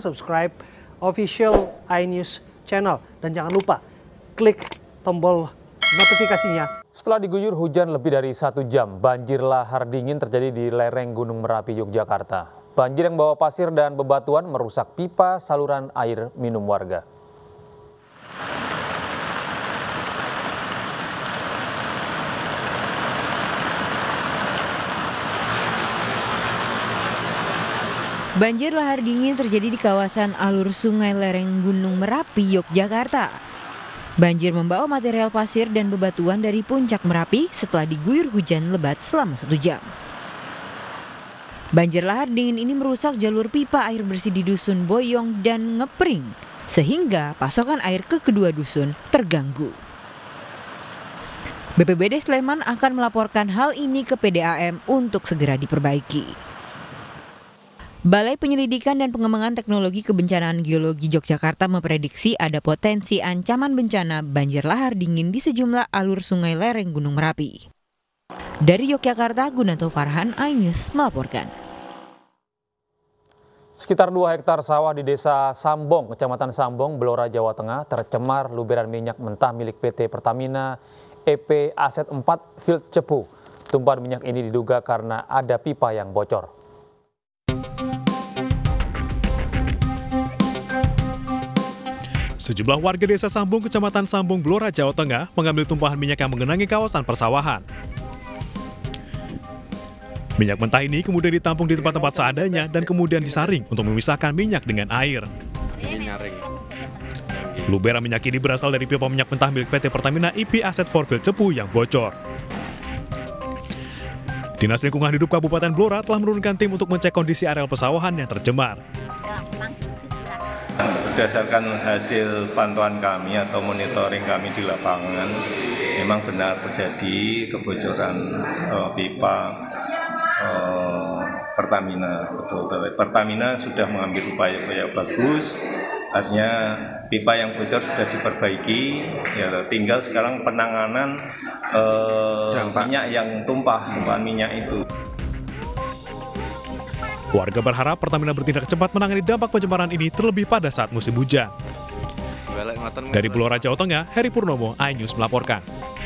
subscribe official iNews channel. Dan jangan lupa klik tombol notifikasinya. Setelah diguyur hujan lebih dari 1 jam, banjir lahar dingin terjadi di lereng Gunung Merapi, Yogyakarta. Banjir yang bawa pasir dan bebatuan merusak pipa saluran air minum warga. Banjir lahar dingin terjadi di kawasan alur sungai lereng Gunung Merapi, Yogyakarta. Banjir membawa material pasir dan bebatuan dari puncak Merapi setelah diguyur hujan lebat selama 1 jam. Banjir lahar dingin ini merusak jalur pipa air bersih di Dusun Boyong dan Ngepring, sehingga pasokan air ke kedua dusun terganggu. BPBD Sleman akan melaporkan hal ini ke PDAM untuk segera diperbaiki. Balai Penyelidikan dan Pengembangan Teknologi Kebencanaan Geologi Yogyakarta memprediksi ada potensi ancaman bencana banjir lahar dingin di sejumlah alur sungai lereng Gunung Merapi. Dari Yogyakarta, Gunanto Farhan, iNews melaporkan. Sekitar 2 hektar sawah di Desa Sambong, Kecamatan Sambong, Blora, Jawa Tengah tercemar luberan minyak mentah milik PT Pertamina EP Aset 4 Field Cepu. Tumpahan minyak ini diduga karena ada pipa yang bocor. Sejumlah warga Desa Sambong, Kecamatan Sambong, Blora, Jawa Tengah mengambil tumpahan minyak yang menggenangi kawasan persawahan. Minyak mentah ini kemudian ditampung di tempat-tempat seadanya dan kemudian disaring untuk memisahkan minyak dengan air. Luberan minyak ini berasal dari pipa minyak mentah milik PT Pertamina EP Aset 4 Field Cepu yang bocor. Dinas Lingkungan Hidup Kabupaten Blora telah menurunkan tim untuk mencek kondisi areal persawahan yang tercemar. Berdasarkan hasil pantauan kami atau monitoring kami di lapangan, memang benar terjadi kebocoran pipa Pertamina. Pertamina sudah mengambil upaya-upaya bagus, artinya pipa yang bocor sudah diperbaiki, ya tinggal sekarang penanganan minyak yang tumpahan minyak itu. Warga berharap Pertamina bertindak cepat menangani dampak pencemaran ini terlebih pada saat musim hujan. Dari Blora, Jawa Tengah, Heri Purnomo, iNews melaporkan.